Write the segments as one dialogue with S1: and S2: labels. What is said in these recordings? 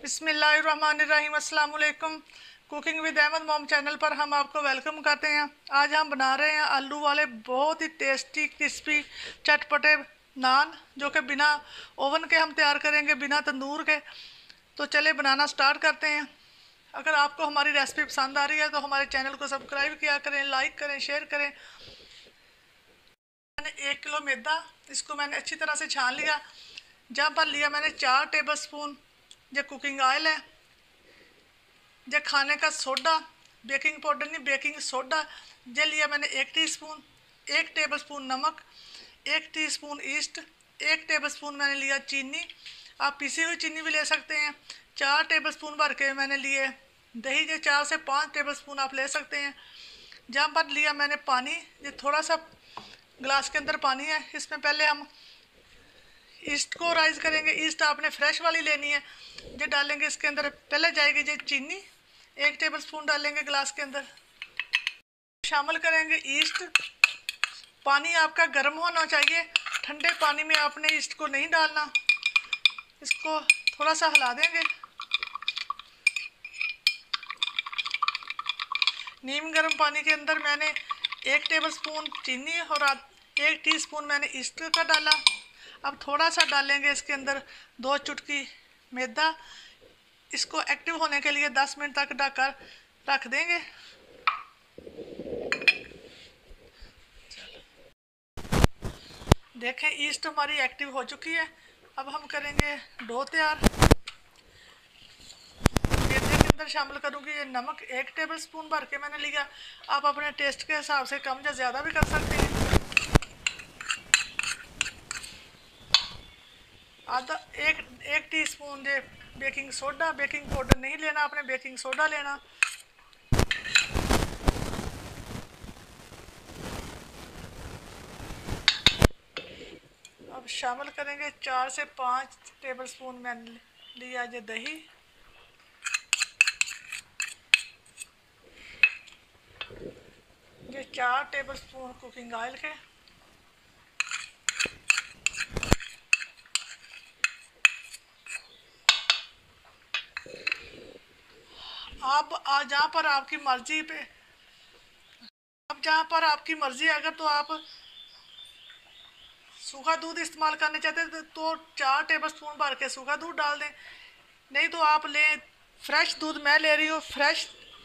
S1: बिस्मिल्लाहिर्रहमानिर्रहीम अस्सलाम वालेकुम। Cooking with Ahmed mom channel पर हम आपको वेलकम करते हैं। आज हम बना रहे हैं आलू वाले बहुत ही टेस्टी क्रिस्पी चटपटे नान, जो कि बिना ओवन के हम तैयार करेंगे, बिना तंदूर के। तो चले बनाना स्टार्ट करते हैं। अगर आपको हमारी रेसिपी पसंद आ रही है तो हमारे चैनल को सब्सक्राइब किया करें, लाइक करें, शेयर करें। मैंने 1 किलो मैदा, इसको मैंने अच्छी तरह से छान लिया। जहाँ पर लिया मैंने 4 टेबल स्पून जो कुकिंग ऑयल है, जो खाने का सोडा, बेकिंग पाउडर नहीं बेकिंग सोडा ये लिया मैंने 1 टीस्पून, 1 टेबल स्पून नमक, 1 टीस्पून ईस्ट, 1 टेबल स्पून मैंने लिया चीनी। आप पिसी हुई चीनी भी ले सकते हैं। 4 टेबल स्पून भर के मैंने लिए दही, जो 4 से 5 टेबल स्पून आप ले सकते हैं। जहाँ पर लिया मैंने पानी, ये थोड़ा सा ग्लास के अंदर पानी है। इसमें पहले हम ईस्ट को राइज करेंगे। ईस्ट आपने फ्रेश वाली लेनी है। ये डालेंगे इसके अंदर, पहले जाएगी ये चीनी, 1 टेबल स्पून डालेंगे ग्लास के अंदर। शामिल करेंगे ईस्ट। पानी आपका गर्म होना चाहिए, ठंडे पानी में आपने ईस्ट को नहीं डालना। इसको थोड़ा सा हिला देंगे। नीम गर्म पानी के अंदर मैंने 1 टेबल स्पून चीनी और 1 टीस्पून मैंने ईस्ट का डाला। अब थोड़ा सा डालेंगे इसके अंदर 2 चुटकी मैदा। इसको एक्टिव होने के लिए 10 मिनट तक ढककर रख देंगे। देखें ईस्ट हमारी एक्टिव हो चुकी है। अब हम करेंगे डो तैयार। मैदे के अंदर शामिल करूँगी ये नमक, 1 टेबल स्पून भर के मैंने लिया। आप अपने टेस्ट के हिसाब से कम या ज़्यादा भी कर सकते हैं। आधा एक टीस्पून जो बेकिंग सोडा, बेकिंग पाउडर नहीं लेना आपने, बेकिंग सोडा लेना। अब शामिल करेंगे 4 से 5 टेबल स्पून मैंने लिया ये दही। ये 4 टेबल स्पून कुकिंग ऑयल के। आप जहाँ पर आपकी मर्जी पे, अब जहाँ पर आपकी मर्जी, अगर तो आप सूखा दूध इस्तेमाल करना चाहते हैं तो 4 टेबल स्पून भर के सूखा दूध डाल दें। नहीं तो आप लें फ्रेश दूध, मैं ले रही हूँ फ्रेश।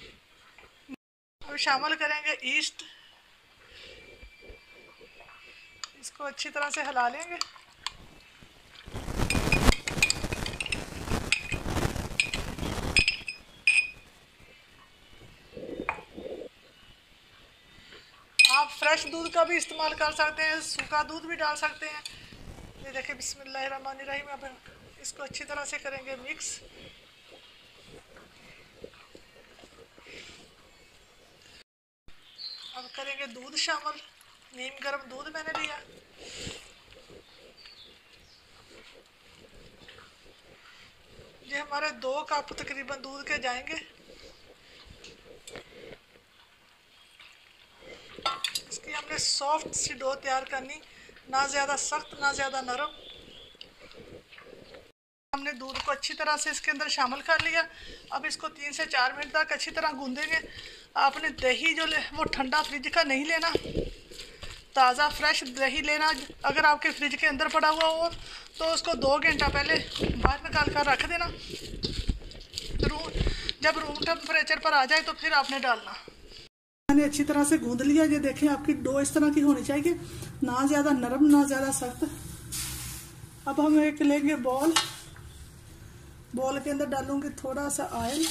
S1: अब शामिल करेंगे ईस्ट। इसको अच्छी तरह से हिला लेंगे। आप फ्रेश दूध का भी इस्तेमाल कर सकते हैं, सूखा दूध भी डाल सकते हैं। ये देखिए बिस्मिल्लाहिर्रहमानिर्रहीम। अब इसको अच्छी तरह से करेंगे मिक्स। अब करेंगे दूध शामिल। नीम गर्म दूध मैंने लिया। ये हमारे 2 कप तकरीबन दूध के जाएंगे। इसकी हमने सॉफ्ट सी डो तैयार करनी, ना ज़्यादा सख्त ना ज़्यादा नरम। हमने दूध को अच्छी तरह से इसके अंदर शामिल कर लिया। अब इसको 3 से 4 मिनट तक अच्छी तरह गूंदेंगे। आपने दही जो वो ठंडा फ्रिज का नहीं लेना, ताज़ा फ्रेश दही लेना। अगर आपके फ्रिज के अंदर पड़ा हुआ हो तो उसको 2 घंटा पहले बाहर निकाल कर रख देना। जब रूम टेम्परेचर पर आ जाए तो फिर आपने डालना। मैंने अच्छी तरह से गूंद लिया। ये देखें आपकी डो इस तरह की होनी चाहिए, ना ज़्यादा नरम ना ज़्यादा सख्त। अब हम एक लेंगे बॉल। बॉल के अंदर डालूंगी थोड़ा सा ऑयल।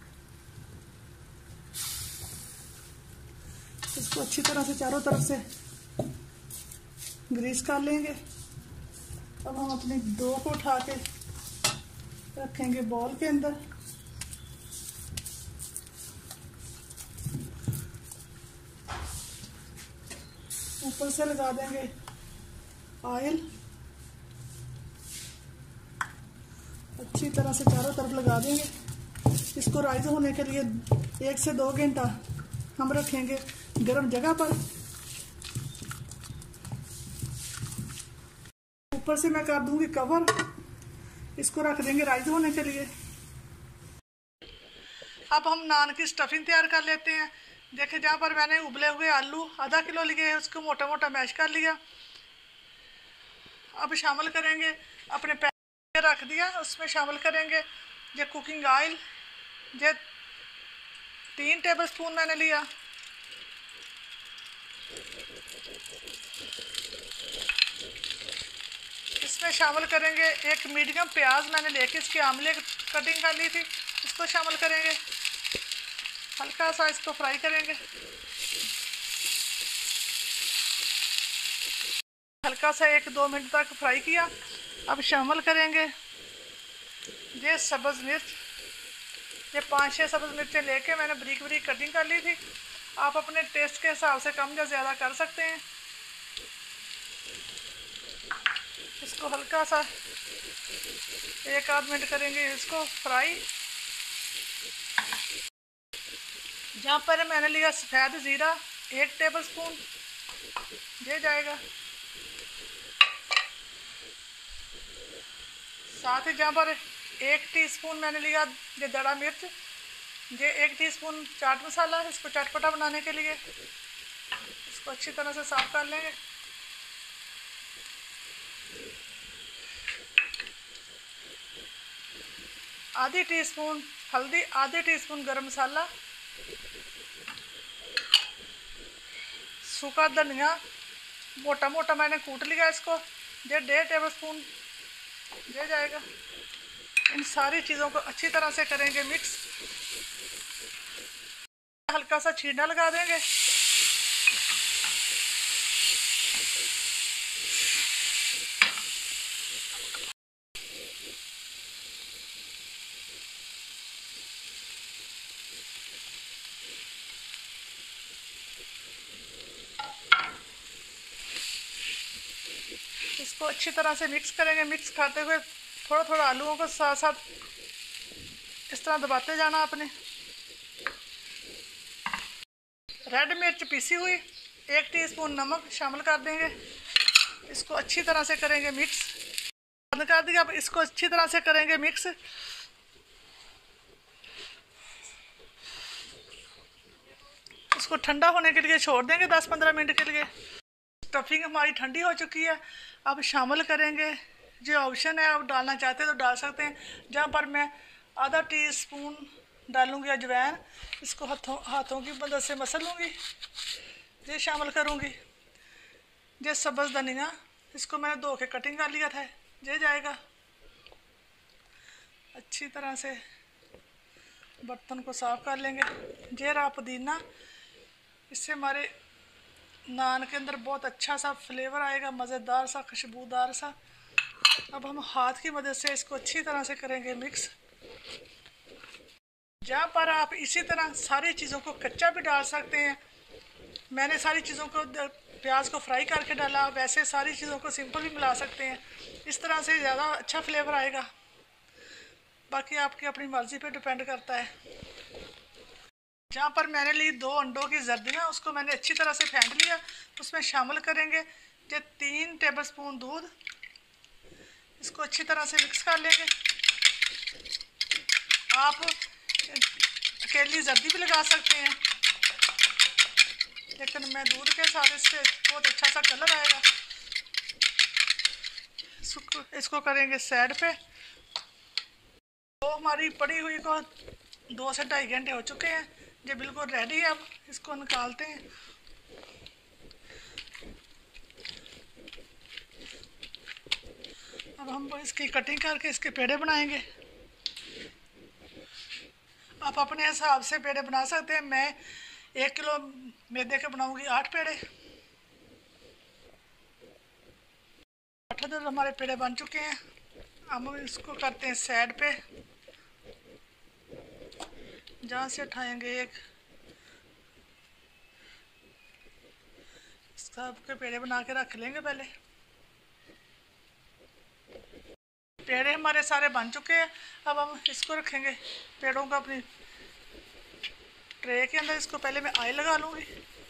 S1: इसको अच्छी तरह से चारों तरफ से ग्रीस कर लेंगे। अब हम अपने डो को उठा के रखेंगे बॉल के अंदर। ऊपर से लगा देंगे ऑयल। अच्छी तरह से चारों तरफ लगा देंगे। इसको राइज होने के लिए 1 से 2 घंटा हम रखेंगे गर्म जगह पर। ऊपर से मैं कर दूंगी कवर। इसको रख देंगे राइज होने के लिए। अब हम नान की स्टफिंग तैयार कर लेते हैं। देखिए जहाँ पर मैंने उबले हुए आलू आधा किलो लिए हैं, उसको मोटा मोटा मैश कर लिया। अब शामिल करेंगे अपने पैन रख दिया, उसमें शामिल करेंगे ये कुकिंग ऑयल, ये 3 टेबल स्पून मैंने लिया। इसमें शामिल करेंगे एक मीडियम प्याज मैंने लेके इसकी आमले कटिंग कर ली थी, इसको शामिल करेंगे। हल्का सा इसको फ्राई करेंगे, हल्का सा 1-2 मिनट तक फ्राई किया। अब शामिल करेंगे ये सब्ज़ मिर्च, ये 5-6 सब्ज़ मिर्चें लेके मैंने बारीक बारीक कटिंग कर ली थी। आप अपने टेस्ट के हिसाब से कम या ज़्यादा कर सकते हैं। इसको हल्का सा 1-8 मिनट करेंगे इसको फ्राई। जहाँ पर मैंने लिया सफ़ेद ज़ीरा 1 टेबल स्पून, ये जाएगा। साथ ही जहाँ पर 1 टीस्पून मैंने लिया ये दड़ा मिर्च, ये 1 टीस्पून चाट मसाला, इसको चटपटा बनाने के लिए। इसको अच्छी तरह से साफ कर लेंगे। आधी टीस्पून हल्दी, आधी टीस्पून गरम मसाला, सूखा धनिया मोटा मोटा मैंने कूट लिया इसको, ये 1.5 टेबल स्पून ये जाएगा। इन सारी चीज़ों को अच्छी तरह से करेंगे मिक्स। हल्का सा छींटा लगा देंगे। इसको अच्छी तरह से मिक्स करेंगे। मिक्स करते हुए थोड़ा थोड़ा आलूओं को साथ साथ इस तरह दबाते जाना आपने। रेड मिर्च पीसी हुई, 1 टीस्पून नमक शामिल कर देंगे। इसको अच्छी तरह से करेंगे मिक्स। बंद कर दिया। अब इसको अच्छी तरह से करेंगे मिक्स। इसको ठंडा होने के लिए छोड़ देंगे 10-15 मिनट के लिए। स्टफिंग हमारी ठंडी हो चुकी है। अब शामिल करेंगे, जो ऑप्शन है आप डालना चाहते हैं तो डाल सकते हैं। जहाँ पर मैं आधा टीस्पून डालूँगी अजवाइन, इसको हाथों की मदद से मसल लूँगी। ये शामिल करूँगी। ये सब्ज़ धनिया, इसको मैंने धो के कटिंग कर लिया था, ये जाएगा। अच्छी तरह से बर्तन को साफ़ कर लेंगे। ये रहा पुदीना, इससे हमारे नान के अंदर बहुत अच्छा सा फ्लेवर आएगा, मज़ेदार सा, खुशबूदार सा। अब हम हाथ की मदद से इसको अच्छी तरह से करेंगे मिक्स। जहाँ पर आप इसी तरह सारी चीज़ों को कच्चा भी डाल सकते हैं। मैंने सारी चीज़ों को प्याज को फ्राई करके डाला, वैसे सारी चीज़ों को सिंपल भी मिला सकते हैं। इस तरह से ज़्यादा अच्छा फ्लेवर आएगा। बाकी आपकी अपनी मर्ज़ी पे डिपेंड करता है। जहाँ पर मैंने ली 2 अंडों की जर्दियाँ, उसको मैंने अच्छी तरह से फेंट लिया। उसमें शामिल करेंगे ये 3 टेबल स्पून दूध। इसको अच्छी तरह से मिक्स कर लेंगे। आप अकेली जर्दी भी लगा सकते हैं, लेकिन मैं दूध के साथ इससे बहुत अच्छा सा कलर आएगा। इसको करेंगे साइड पे। तो हमारी पड़ी हुई को 2 से 2.5 घंटे हो चुके हैं, ये बिल्कुल रेडी है। अब इसको निकालते हैं। अब हम इसकी कटिंग करके इसके पेड़े बनाएंगे। आप अपने हिसाब से पेड़े बना सकते हैं। मैं 1 किलो मैदे के बनाऊंगी 8 पेड़े। 8 हमारे पेड़े बन चुके हैं। अब हम इसको करते हैं साइड पे। जहाँ से उठाएंगे एक सबके पेड़े बना के रख लेंगे। पहले पेड़े हमारे सारे बन चुके हैं। अब हम इसको रखेंगे पेड़ों को अपनी ट्रे के अंदर। इसको पहले मैं ऑयल लगा लूँगी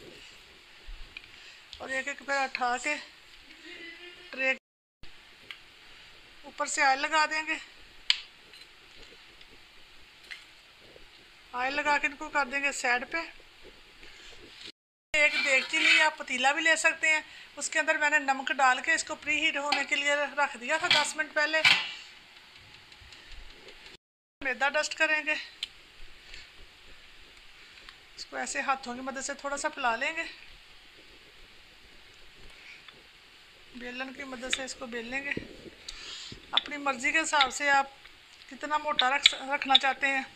S1: और एक एक पेड़ उठा के ट्रे ऊपर से ऑयल लगा देंगे। ऑयल लगा के इनको कर देंगे साइड पे। एक देगची ली, आप पतीला भी ले सकते हैं। उसके अंदर मैंने नमक डाल के इसको प्री हीट होने के लिए रख दिया था 10 मिनट पहले। मैदा डस्ट करेंगे, इसको ऐसे हाथों की मदद से थोड़ा सा फैला लेंगे, बेलन की मदद से इसको बेल लेंगे। अपनी मर्ज़ी के हिसाब से आप कितना मोटा रखना चाहते हैं।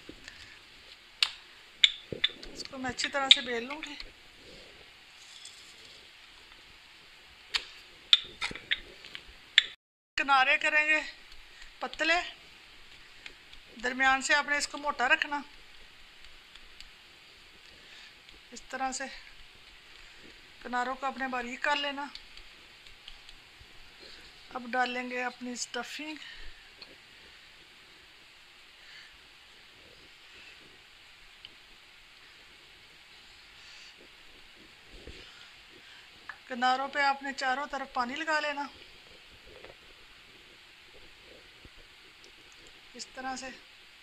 S1: इसको मैं अच्छी तरह से बेल लूँगी। किनारे करेंगे पतले, दरमियान से आपने इसको मोटा रखना। इस तरह से किनारों को अपने बारीक कर लेना। अब डालेंगे अपनी स्टफिंग। किनारों पे आपने चारों तरफ पानी लगा लेना इस तरह से।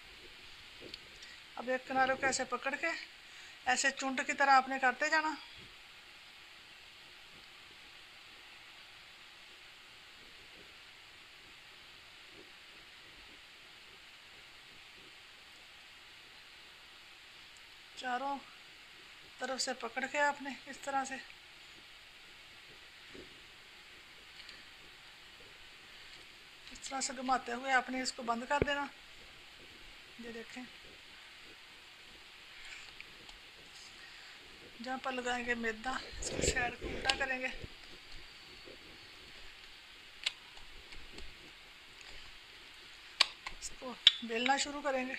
S1: अब एक किनारों को ऐसे पकड़ के ऐसे चुंड की तरह आपने करते जाना। चारों तरफ से पकड़ के आपने इस तरह से घुमाते हुए आपने इसको बंद कर देना। ये देखें, जहाँ पर लगाएंगे मैदा, इसकी साइड को उल्टा करेंगे। इसको बेलना शुरू करेंगे।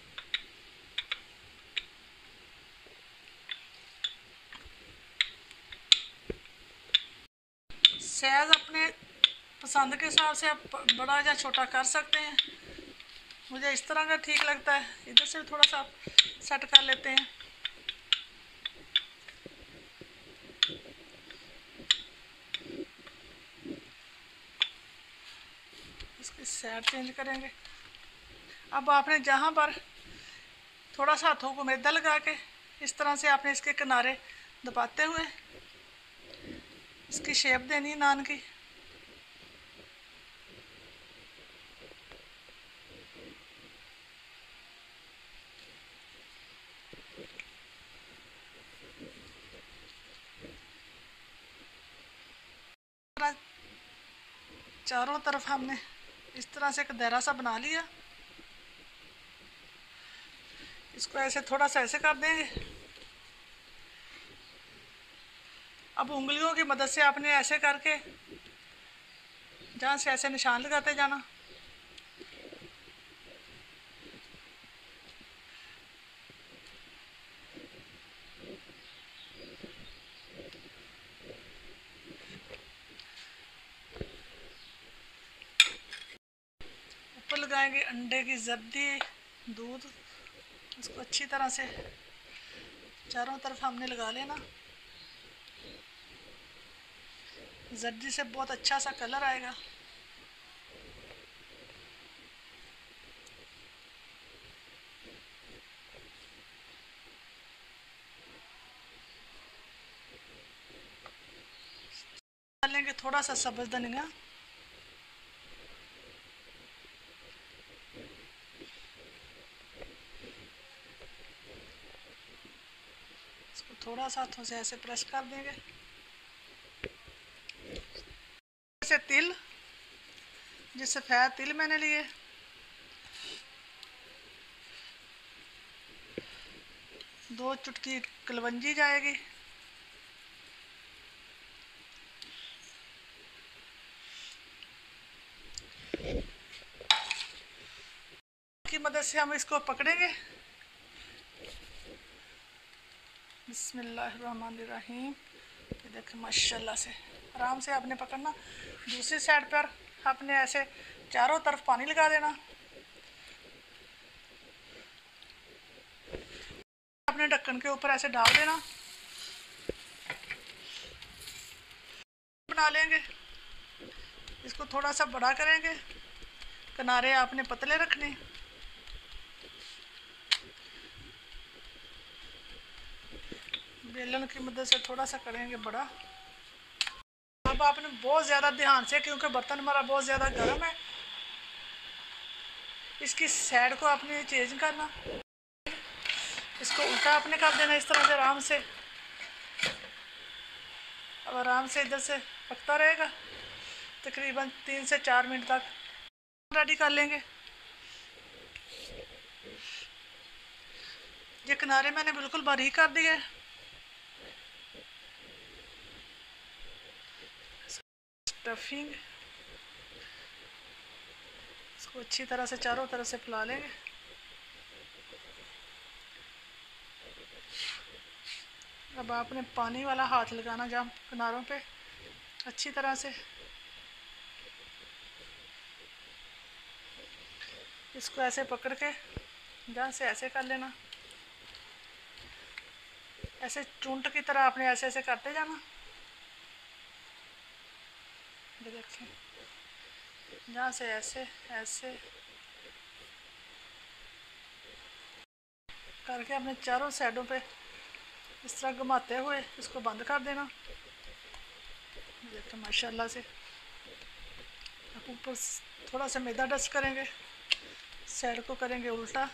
S1: साइज़ अपने पसंद के हिसाब से आप बड़ा या छोटा कर सकते हैं। मुझे इस तरह का ठीक लगता है। इधर से थोड़ा सा सेट कर लेते हैं। इसकी साइड चेंज करेंगे। अब आपने जहाँ पर थोड़ा सा हाथों को मैदा लगा के इस तरह से आपने इसके किनारे दबाते हुए इसकी शेप देनी नान की। चारों तरफ हमने इस तरह से एक दायरा सा बना लिया। इसको ऐसे थोड़ा सा ऐसे कर देंगे। अब उंगलियों की मदद से आपने ऐसे करके जहाँ से ऐसे निशान लगाते जाना। ऊपर लगाएंगे अंडे की जर्दी, दूध। इसको अच्छी तरह से चारों तरफ हमने लगा लेना। जर्दी से बहुत अच्छा सा कलर आएगा। डालेंगे थोड़ा सा सब्ज़ धनिया। इसको थोड़ा सा हाथों से ऐसे प्रेस कर देंगे। ऐसे तिल, जो सफ़ेद तिल मैंने लिए, दो चुटकी कलवंजी जाएगी। की मदद से हम इसको पकड़ेंगे। बिस्मिल्लाहिर्रहमानिर्रहीम। ये देखिए माशाल्लाह से आराम से आपने पकड़ना। दूसरी साइड पर आपने ऐसे चारों तरफ पानी लगा देना। अपने ढक्कन के ऊपर ऐसे डाल देना। बना लेंगे। इसको थोड़ा सा बड़ा करेंगे। किनारे आपने पतले रखने। बेलन की मदद से थोड़ा सा करेंगे बड़ा। अब आपने बहुत ज़्यादा ध्यान से, क्योंकि बर्तन हमारा बहुत ज़्यादा गर्म है, इसकी साइड को आपने चेंज करना। इसको उल्टा आपने कर देना इस तरह से आराम से। अब आराम से इधर से पकता रहेगा, तकरीबन 3 से 4 मिनट तक रेडी कर लेंगे। ये किनारे मैंने बिल्कुल बारीक कर दिए। स्टफिंग इसको अच्छी तरह से चारों तरफ से फैला लेंगे। अब आपने पानी वाला हाथ लगाना जहाँ किनारों पे, अच्छी तरह से इसको ऐसे पकड़ के जहाँ से ऐसे कर लेना। ऐसे चूंट की तरह आपने ऐसे ऐसे करते जाना। ये देखें, जहाँ से ऐसे ऐसे करके अपने चारों साइडों पे इस तरह घुमाते हुए इसको बंद कर देना। देखो माशाल्लाह से। अब ऊपर थोड़ा सा मैदा डस्ट करेंगे, साइड को करेंगे उल्टा।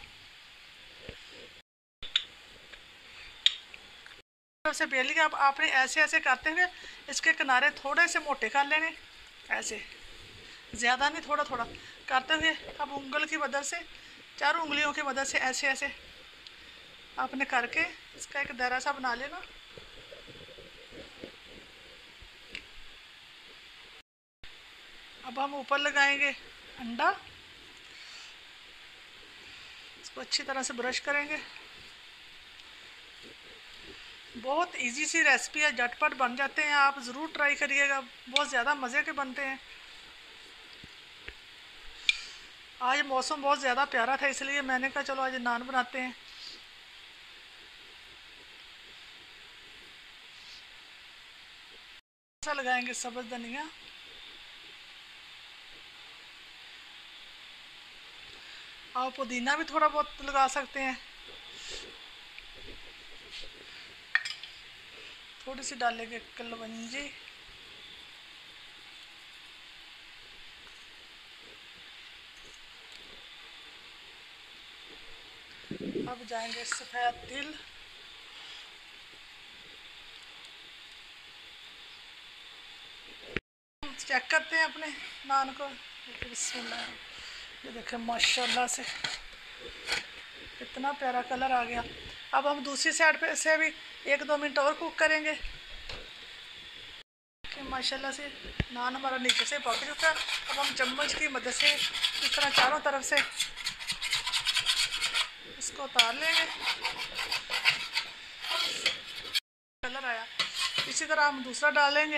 S1: से बेल लिया। अब आपने ऐसे ऐसे करते हुए इसके किनारे थोड़े से मोटे कर लेने, ऐसे ज़्यादा नहीं, थोड़ा थोड़ा करते हुए। अब उंगल की मदद से, चारों उंगलियों की मदद से ऐसे ऐसे आपने करके इसका एक दायरा सा बना लेना। अब हम ऊपर लगाएंगे अंडा। इसको अच्छी तरह से ब्रश करेंगे। बहुत इजी सी रेसिपी है, झटपट बन जाते हैं। आप ज़रूर ट्राई करिएगा, बहुत ज़्यादा मज़े के बनते हैं। आज मौसम बहुत ज़्यादा प्यारा था, इसलिए मैंने कहा चलो आज नान बनाते हैं। ऐसा लगाएंगे सब्ज़ धनिया। आप पुदीना भी थोड़ा बहुत लगा सकते हैं, थोड़ी सी डालेंगे कलवंजी। अब जाएंगे सफ़ेद तिल। चेक करते हैं अपने नान को। बिस्मिल्लाह, ये देखें माशाल्लाह से कितना प्यारा कलर आ गया। अब हम दूसरी साइड पे से भी 1-2 मिनट और कुक करेंगे। माशाल्लाह से नान हमारा नीचे से पक चुका है। अब हम चम्मच की मदद से इस तरह चारों तरफ से इसको उतार लेंगे। कलर आया, इसी तरह हम दूसरा डालेंगे।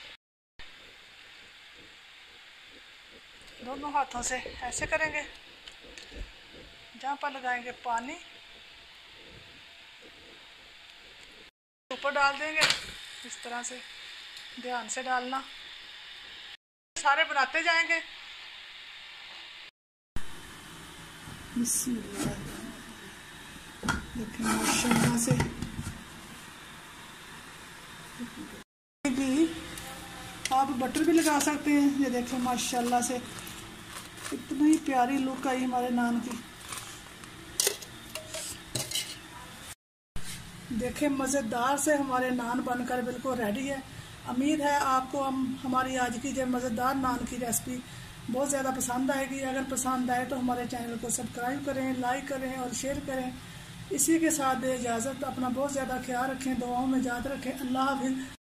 S1: दोनों हाथों से ऐसे करेंगे, जहाँ पर लगाएंगे पानी ऊपर डाल देंगे। इस तरह से ध्यान से डालना, सारे बनाते जाएंगे। देखिए माशाल्लाह से भी आप बटर भी लगा सकते हैं। ये देखें माशाल्लाह से इतनी ही प्यारी लुक आई हमारे नान की। देखें मज़ेदार से हमारे नान बनकर बिल्कुल रेडी है। उम्मीद है आपको हमारी आज की जो मज़ेदार नान की रेसिपी बहुत ज़्यादा पसंद आएगी। अगर पसंद आए तो हमारे चैनल को सब्सक्राइब करें, लाइक करें और शेयर करें। इसी के साथ इजाज़त, अपना बहुत ज़्यादा ख्याल रखें, दुआओं में याद रखें। अल्लाह हाफ़िज़।